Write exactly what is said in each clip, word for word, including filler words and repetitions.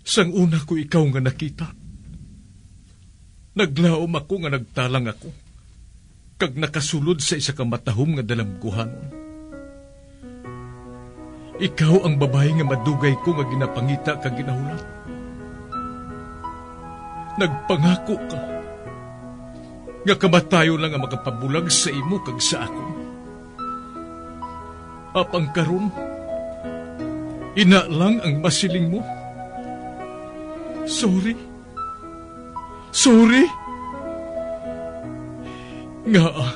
Sang una ko ikaw nga nakita. Naglaom ako nga nagtalang ako. Kag nakasulod sa isa ka matahom nga dalamguhanon. Ikaw ang babae nga madugay ko nga ginapangita kag ginahulat. Nagpangako ka nga kamatayo lang ang makapabulag sa imo kag sa ako. Apang karon, ina lang ang masiling mo. Sorry. Sorry. Nga ah.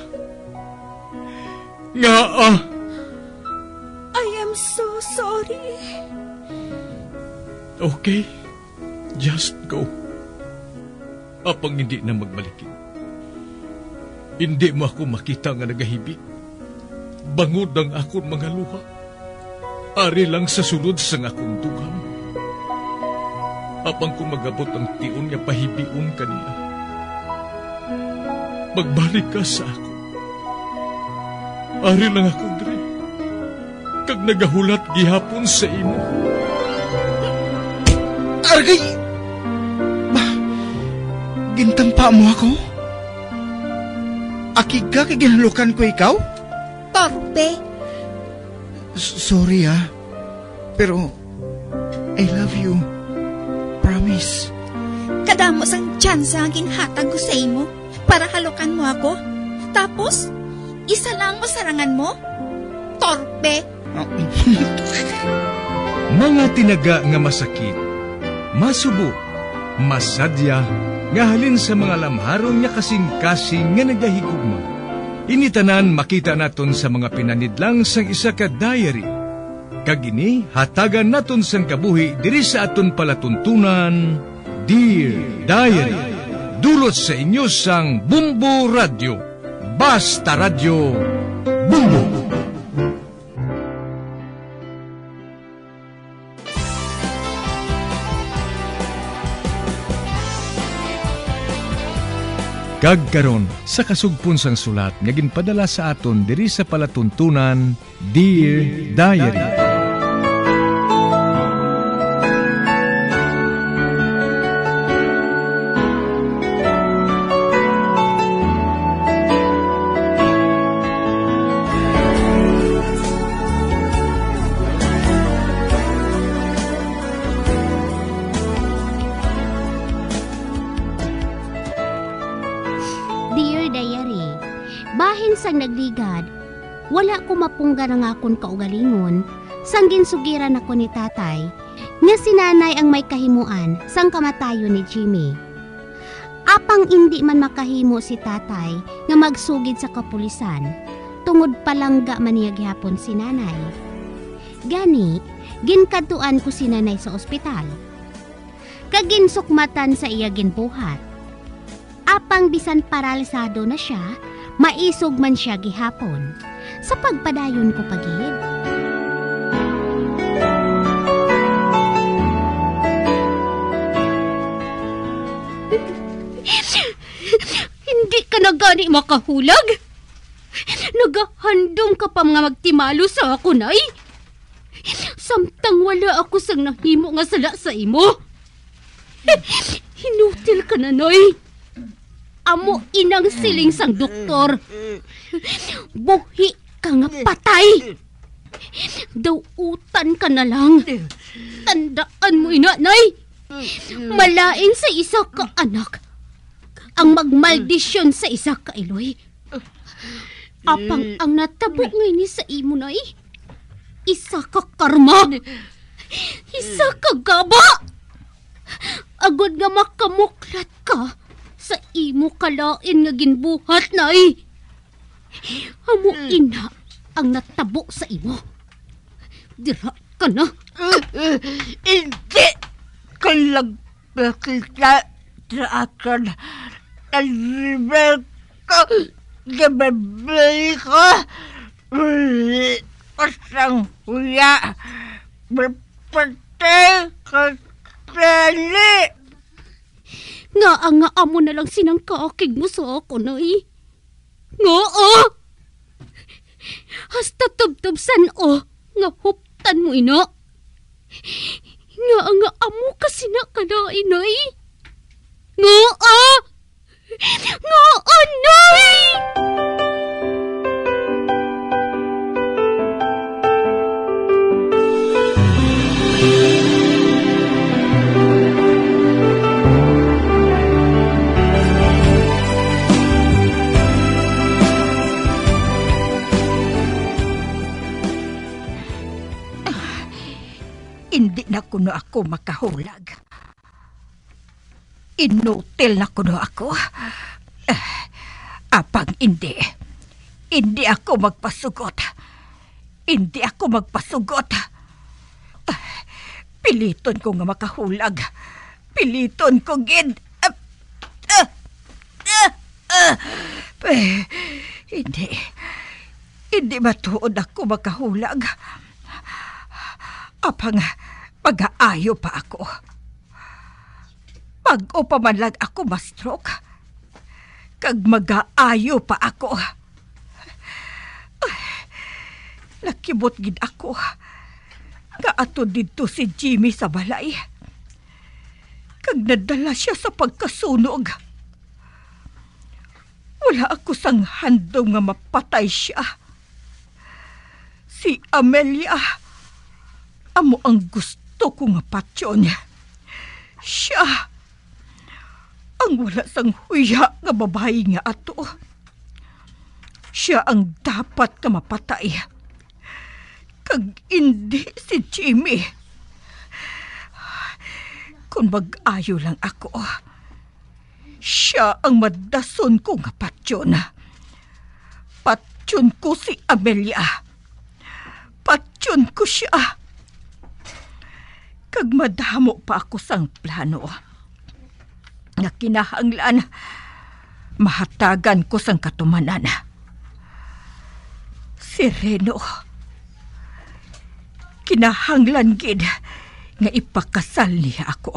Nga ah. I am so sorry. Okay. Just go. Apang hindi na magbalikin. Hindi mo ako makita nga nagahibik. Bangod ang akong mga luha. Ari lang sa sulod sa akong dughang. Apang kung magabot ang tion nga pahibiun kanila. Magbalik ka sa ako. Ari lang ako, Dre. Kag nagahulat gihapon sa imo. Argay! Ba, gintampa mo ako? Akig ka kay ginalukan ko ikaw? Torpe. S- sorry ah. Pero, I love you. Promise. Kadamo sang tsansa ang ginhatag ko sa imo para halukan mo ako. Tapos, isa lang masarangan mo? Torpe. Mga tinaga nga masakit, masubo, masadya, nga halin sa mga lamharon nga kasing-kasing nga nagahigugma. Initanan makita naton sa mga pinanidlang sang isa ka diary. Kagini hatagan naton sang kabuhi diri sa aton palatuntunan, Dear Diary. Dulot sa inyo sang Bumbo Radio. Basta Radio Bumbo. Kagkaron sa kasugpon sang sulat nga ginpadala sa aton diri sa palatuntunan, Dear Diary. Sang nagligad, wala ko mapungga nga akong kaugalingon, sang ginsugiran ako ni tatay, nga si nanay ang may kahimuan sang kamatayo ni Jimmy. Apang hindi man makahimo si tatay nga magsugid sa kapulisan, tungod palangga man niya gihapon si nanay. Gani, ginkadtuan ko si nanay sa ospital. Kaginsukmatan sa iya ginbuhat. Apang bisan paralisado na siya, maisog man siya gihapon. Sa pagpadayon ko pagid. Hindi ka na gani makahulag? Nagahandom ka pa mga magtimalo sa ako, nay? Samtang wala ako sang nahimo nga sala sa imo. Hinutil ka na, nay. Amo inang siling sang doktor. Buhi ka nga patay. Dawutan ka na lang. Tandaan mo, inanay. Malain sa isa ka anak ang magmaldisyon sa isa ka iloy. Apang ang natabo ngayon sa imo, nay. Isa ka karma. Isa ka gaba. Agod nga makamuklat ka sa imo kalain nga ginbuhat, nay. Amo ina ang natabo sa imo. Dira ka na. Hindi ka lagbakita sa akin. Alibel ka. Gababay ka. Uli kasang huya. Berpatay ka tali. Nga nga amo na lang sinang kaakig mo sa ako, nay. Nga ah! Hasta tubtub san o, nga huptan mo ina. Nga nga amo kasi na kalain, Nay. Nga ah! Nga ah, Nay! Hindi na kuno ako makahulag. Inutil na kuno ako. Uh, apang hindi. Hindi ako magpasugot. Hindi ako magpasugot. Uh, piliton ko nga makahulag. Piliton ko gid. Uh, uh, uh, uh, uh, hindi. Hindi matuod ako makahulag. Apang pag-aayo pa ako. Pag-o pa man lang ako ma-stroke. Kag mag-aayo pa ako. Nakibot gid ako. Nga ato dito si Jimmy sa balay. Kag nadala siya sa pagkasunog. Wala ako sang handom nga mapatay siya. Si Amelia, amo ang gusto ko nga patyon. Siya ang wala sang huya nga babae nga ato. Siya ang dapat nga mapatay. Kag hindi si Jimmy. Kung mag-ayo lang ako, siya ang madason ko nga patyon. Patyon ko si Amelia. Patyon ko siya. Kag madamo pa ako sang plano. Nga kinahanglan, mahatagan ko sang katumanan. Si Reno, kinahanglan gid nga ipakasal niya ako.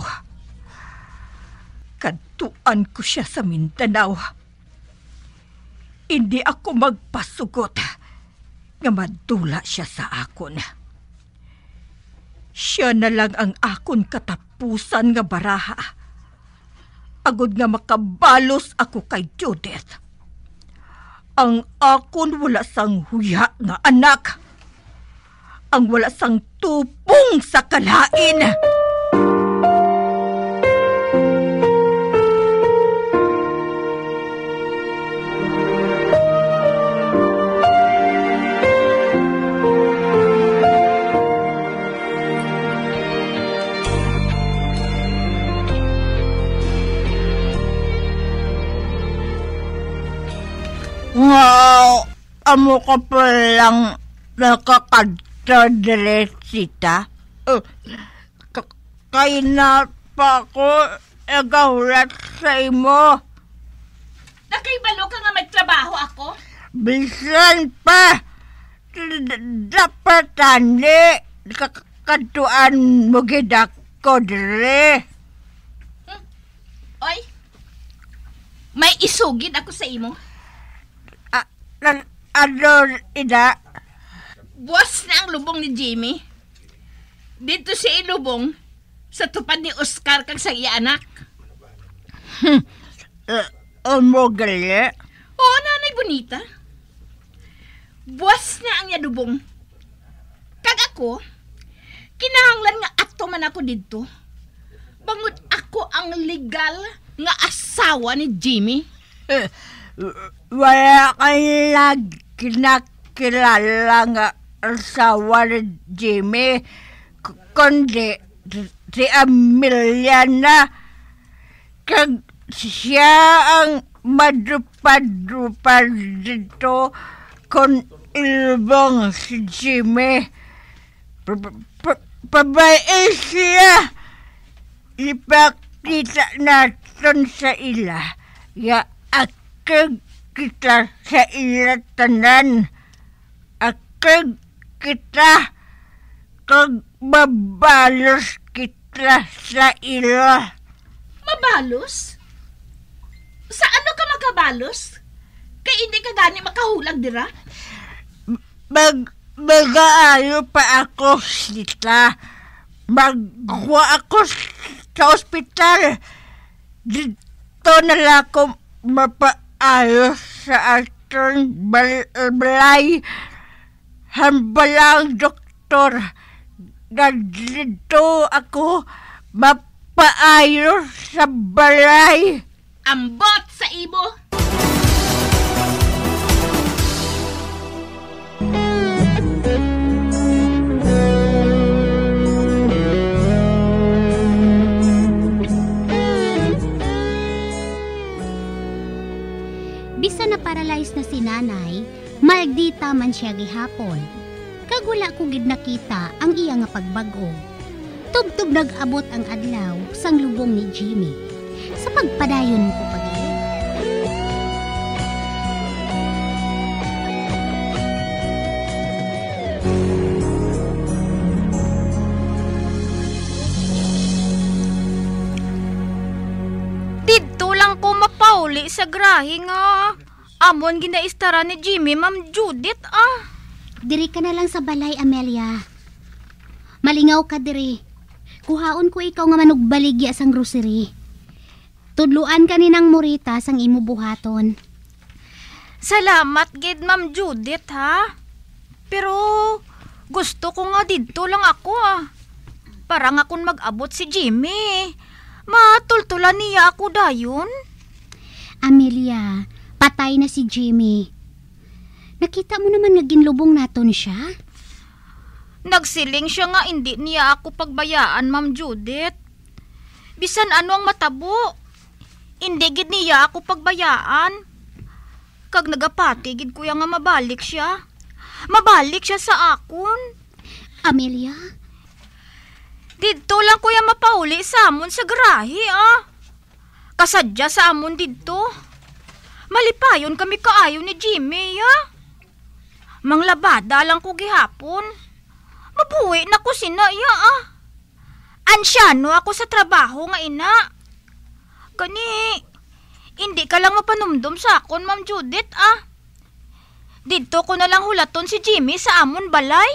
Kadtuan ko siya sa Mindanao. Hindi ako magpasugot nga madula siya sa akon. Siya na lang ang akon katapusan nga baraha. Agod nga makabalos ako kay Judith. Ang akon wala sang huya nga anak. Ang wala sang tupong sa kalain. Nga, amo ka pa lang nakakadta diresita. Uh, k- kaya na pa ako nagahulat sa imo. Nakaibalo ka nga magtrabaho ako? Bisan pa. Dapat ani kakatuan mo gidak ko dire. Hmm. Oy, may isugid ako sa imo. Ano, ina? Buwas na ang lubong ni Jimmy. Dito siya ilubong sa tupad ni Oscar kag sa iya anak. Hmm. Uh, Amo gali? Oo, nanay bonita. Buwas na ang yadubong. Kag ako, kinahanglan nga ato man ako dito. Bangod ako ang legal nga asawa ni Jimmy. Uh, wala kang kinakilala nga asawa ni Jimmy, kundi si Amelia na. Kag siya ang madupad-dupad dito kung ilbong si Jimmy. Pabae siya. Ipakita natin sa ila. Ya akag kita sa ila tanan. Akag kita kag mabalos kita sa ila. Mabalos? Sa ano ka makabalos? Kaya hindi ka gani makahulag dira? Mag, mag-aayo pa ako sita. magwa ako sa ospital. Dito na lang ako mapaayos sa atong bal- balay. Hambalang doktor. Na dito ako mapaayos sa balay. Ambot sa ibo. Bisa na paralyze na si nanay, maldita man siya gihapon. Kagula ko gid nakita ang iya nga pagbago. Tubtub nag-abot ang adlaw sang lubong ni Jimmy. Sa pagpadayon ko pag Dito lang ko mapauli sa grahe nga. Amon ginaistara ni Jimmy, Ma'am Judith, ah. Diri ka na lang sa balay, Amelia. Malingaw ka diri. Kuhaon ko ikaw nga manugbaligya sang grocery. Tudluan ka ni nang Morita sang imo buhaton. Salamat, gid, Ma'am Judith, ha? Pero gusto ko nga dito lang ako, ah. Para nga kung mag-abot si Jimmy, matultulan niya ako dayon. Amelia, patay na si Jimmy. Nakita mo naman nga ginlubong naton siya? Nagsiling siya nga hindi niya ako pagbayaan, Ma'am Judith. Bisan ano ang matabo, hindi gid niya ako pagbayaan. Kag nagapati gid kuya nga mabalik siya. Mabalik siya sa akon. Amelia? Dito lang kuya mapauli sa amon sa garahe, ah. Kasadya sa amon dito. Malipayon kami kaayo ni Jimmy, ah. Manglabada lang ko gihapon. Mabuhi na ko sinaya, ah. Ansyano ako sa trabaho nga ina. Gani, hindi ka lang mapanumdum sa akon, Ma'am Judith, ah. Dito ko na lang hulaton si Jimmy sa amon balay.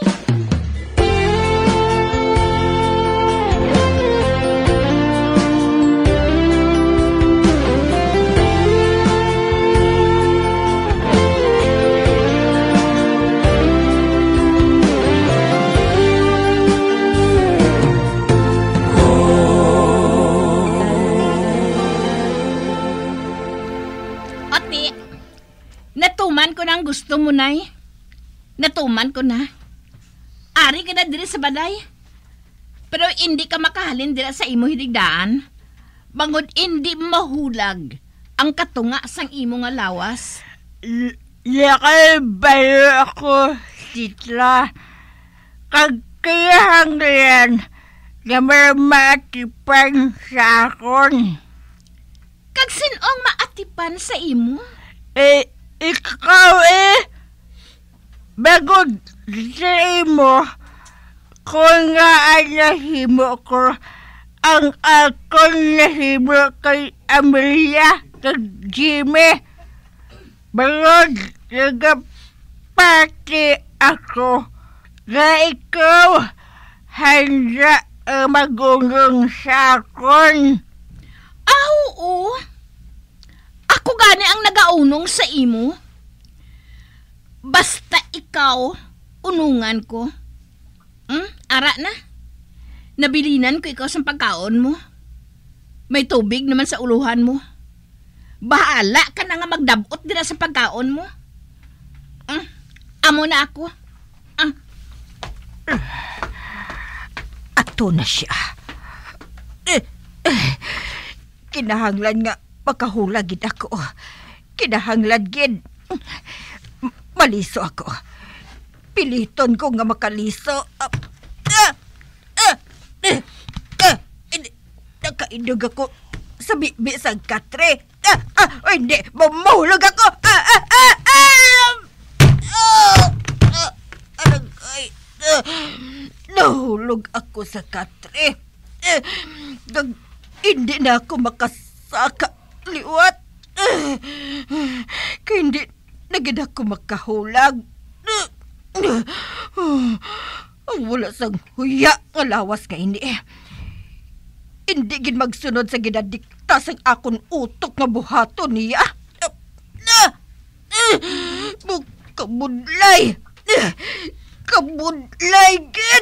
Natuman ko na ang gusto mo, Nay. Natuman ko na. Ari ka na diri sa balay. Pero hindi ka makahalin dira sa imo hidigdaan. Bangod hindi mahulag ang katunga sang imo nga lawas. Yakay bayo ako, titla. Kagkayahang yan na marmatipan sa akon. Kag sinong maatipan sa imo? Eh, ikaw eh, bagod sa imo, kung nga ay nahimo ko, ang akong nahimo kay Amelia, kag Jimmy. Bagod, nagapati ako, na ikaw, handa ang magungong sa akon. Ah, oo. Ako gani ang nagaunong sa imo. Basta ikaw, unungan ko. Hmm? Ara na. Nabilinan ko ikaw sa pagkaon mo. May tubig naman sa uluhan mo. Bahala ka na nga magdabot dira sa pagkaon mo. Hmm? Amo na ako. Ah. Ato na siya. Eh, eh, kinahanglan nga makahulagid ako. Kinahanglan gid. Maliso ako. Piliton ko nga makaliso. Ah, ah, ah, ah, ah, nakaindog ako sa bibi sa katre. Ah, ah, oh, hindi. Mamahulog ako. Ah, ah, ah, ah! Ah, ah, aragay. Ah, nahulog ako sa katre. Eh, nag, hindi na ako makasaka. Liwat. Uh, uh, kaya hindi na gid ako makahulag. Uh, uh, Ang wala sang huya nga lawas nga ini. Hindi gid magsunod sa ginadikta sang akon utok nga buhaton niya. Kabudlay! Kabudlay gid!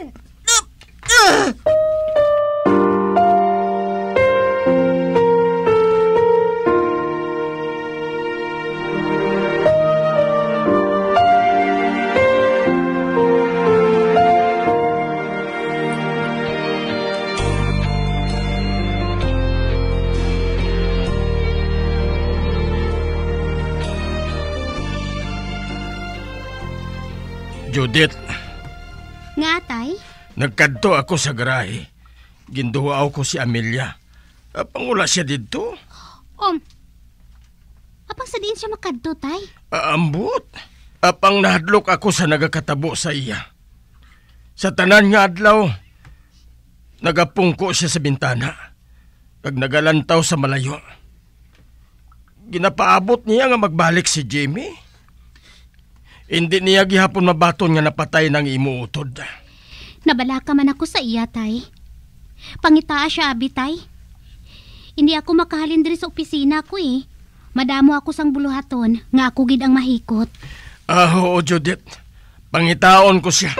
Judith. Nga, tay? Nagkadto ako sa garahe. Ginduhaaw ko si Amelia. Apang wala siya dito. Om, apang sa diin siya makadto, tay? Aambot. Apang nahadlok ako sa nagakatabo sa iya. Sa tanan nga adlaw, nagapungko siya sa bintana. Kag nagalantaw sa malayo. Ginapaabot niya nga magbalik si Jimmy. Hindi niya gihapon mabaton nga napatay ng imuutod. Nabalaka man ako sa iya, tay. Pangitaa siya, abi, tay. Hindi ako makahalin diri sa opisina ko eh. Madamo ako sang buluhaton, nga ako gid ang mahikot. Ah, oo, Judith. Pangitaon ko siya.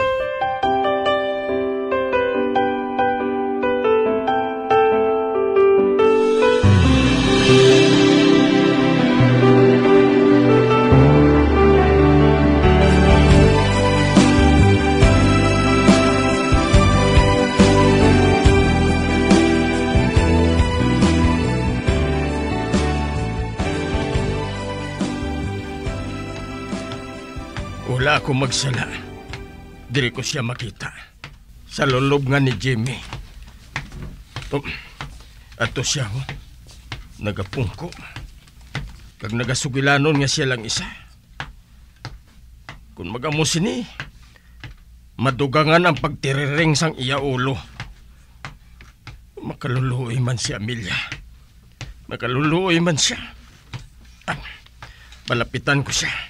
Wala ako magsala. Diri ko siya makita. Sa lolob nga ni Jimmy. Oh, ato siya, oh. Nagapungko. Kag nagasugilanon nga siya lang isa. Kung magamusin ni, madugangan ang pagtiriring sang iya ulo. Makaluluoy man si Amelia. Makaluluoy man siya. Ah, malapitan ko siya.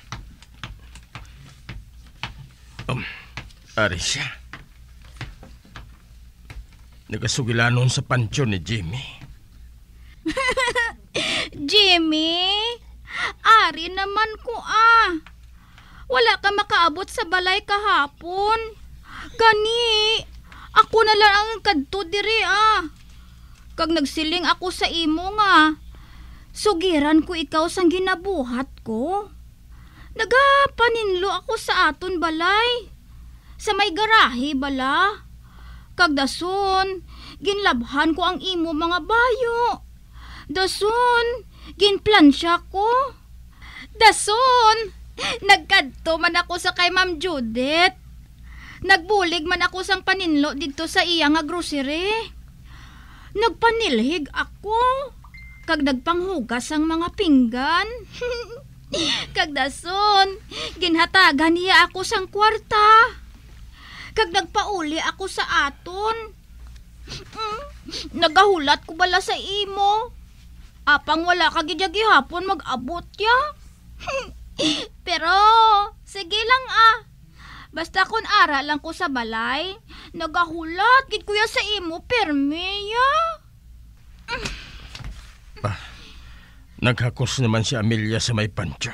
Um, ari siya. Nagasugilanon sa pansyon ni Jimmy. Jimmy, ari naman ko ah. Wala ka makaabot sa balay kahapon. Gani, ako na lang ang kadto diri ah. Kag nagsiling ako sa imo nga, sugiran ko ikaw sang ginabuhat ko. Nagapaninlo ako sa aton balay. Sa may garahe bala. Kag dason, ginlabhan ko ang imo mga bayo. Dason, ginplansya ko. Dason, nagkadto man ako sa kay Ma'am Judith. Nagbulig man ako sang paninlo dito sa iya nga grocery. Nagpanilhig ako. Kag nagpanghugas ang mga pinggan. Kag dason, ginhatagan niya ako sang kwarta. Kag nagpauli ako sa aton. Mm, nagahulat ko bala sa imo. Apang wala ka gihapon mag-abot ya. Pero, sige lang ah. Basta kun ara lang ko sa balay, nagahulat gid kuya sa imo perme ya. Ah. Naghakos naman si Amelia sa may pansyon.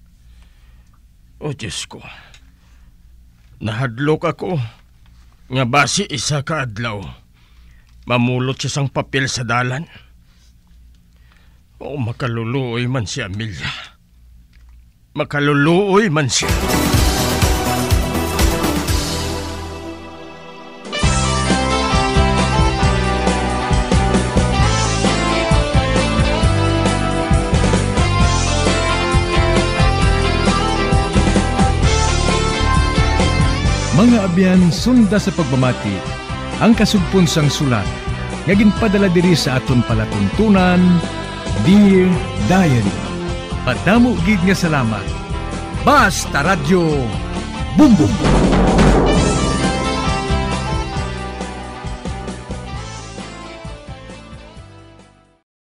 O Diyos ko, nahadlok ako nga basi isa ka adlaw. Mamulot siya sang papel sa dalan. O makaluluoy man si Amelia. Makaluluoy man siya. Mga abyan, sunda sa pagmamati, ang kasugpon sang sulat, nga ginpadala diri sa aton palatuntunan, Dear Diary. Padamo gid nga salamat. Basta Radyo Bumbum.